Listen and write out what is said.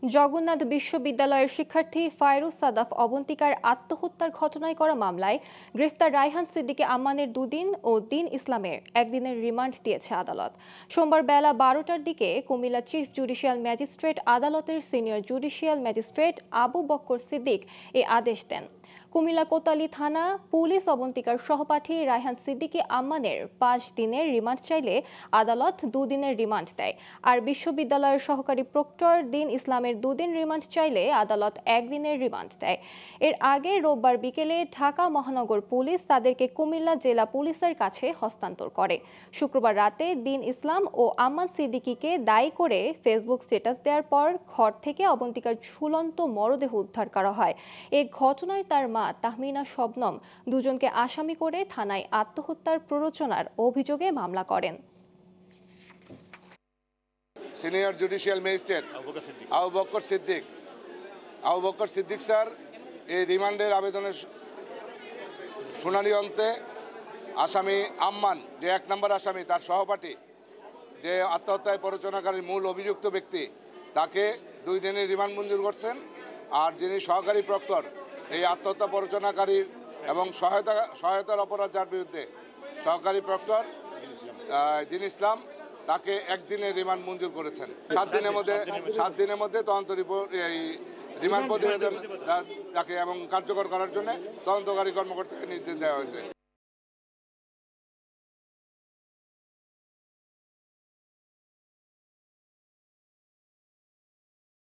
জগন্নাথ বিশ্ববিদ্যালয়ের শিক্ষার্থী ফায়রুজ সাদাফ অবন্তিকার আত্মহত্যার ঘটনায় করা মামলায় গ্রেফতার রায়হান সিদ্দিকী আম্মানের দুদিন ও দিন ইসলামের একদিনের রিমান্ড দিয়েছে আদালত। সোমবার বেলা 12টার দিকে কুমিল্লা চিফ জুডিশিয়াল ম্যাজিস্ট্রেট আদালতের senior judicial magistrate Abu Bakkar Siddique এ আদেশ দেন। কুমিল্লা কোতোয়ালি থানা পুলিশ অবন্তিকার সহপাঠী রায়হান সিদ্দিকী আম্মানের 5 দিনের রিমান্ড চাইলে আদালত 2 দিনের রিমান্ড দেয়। আর বিশ্ববিদ্যালয়ের সহকারী প্রক্টর দিন ইসলামের 2 দিন রিমান্ড চাইলে আদালত 1 দিনের রিমান্ড দেয়। এর আগে রোববার বিকেলে ঢাকা মহানগর পুলিশ তাদেরকে কুমিল্লা জেলা পুলিশের কাছে হস্তান্তর করে। শুক্রবার রাতে দিন ইসলাম ও আম্মান সিদ্দিকীকে দায়ী করে ফেসবুক স্ট্যাটাস দেওয়ার পর ঘর থেকে অবন্তিকার ঝুলন্ত মরদেহ উদ্ধার করা হয়। এই ঘটনায় তার মা তাহমিনা শবনম দুজনকে আসামি করে থানায় আত্মহত্যার প্ররোচনার অভিযোগে মামলা করেন। Senior judicial magistrate Abu Bakkar Siddique sir এই রিমান্ডের আবেদনের শুনানি অন্তে আসামি আম্মান যে 1 নম্বর আসামি তার সহপাঠী যে আত্মহত্যায় প্ররোচনাকারীর মূল অভিযুক্ত ব্যক্তি তাকে 2 দিনের রিমান্ড মঞ্জুর করছেন। আর যিনি সহকারী প্রক্টর এই আত্মহত্যা প্ররোচনাকারীর এবং সহায়তার অপরাধ যার বিরুদ্ধে সহকারী প্রক্টর দিন ইসলাম তাকে 1 দিনের রিমান্ড মঞ্জুর করেছেন। 7 দিনের মধ্যে তদন্ত রিপোর্ট এই রিমান্ড প্রতিবেদন তাকে এবং কার্যকর করার জন্য তদন্তকারী কর্মকর্তাকে নির্দেশ দেওয়া হয়েছে।